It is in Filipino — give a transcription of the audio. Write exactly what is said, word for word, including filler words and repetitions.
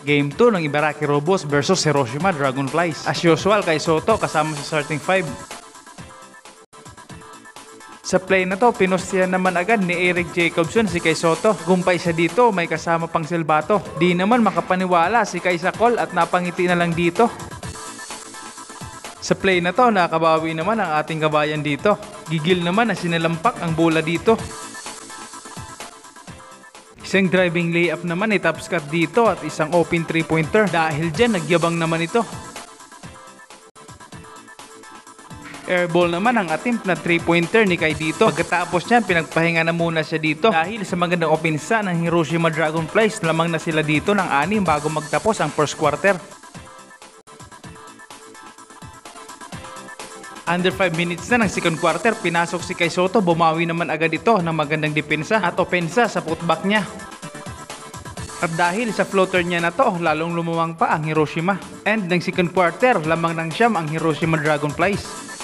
Game two ng Ibaraki Robots versus Hiroshima Dragonflies. As usual, kay Soto kasama sa starting five. Sa play na to, pinustihan naman agad ni Eric Jacobson si Kai Soto. Gumpay siya dito, may kasama pang silbato. Di naman makapaniwala si Kai Sakol at napangiti na lang dito. Sa play na to, nakabawi naman ang ating kabayan dito. Gigil naman na sinalampak ang bola dito. Isang driving layup naman ay top cut dito at isang open three pointer. Dahil dyan, nagyabang naman ito. Airball naman ang attempt na three pointer ni Kai dito. Pagkatapos niyan, pinagpahinga na muna siya dito. Dahil sa magandang opensa ng Hiroshima Dragonflies, lamang na sila dito ng anim bago magtapos ang first quarter. Under five minutes na ng second quarter, pinasok si Kai Soto, bumawi naman agad ito ng magandang depensa at opensa sa putback niya. At dahil sa floater niya na to, lalong lumuwang pa ang Hiroshima. And ng second quarter, lamang ng siyam ang Hiroshima Dragonflies.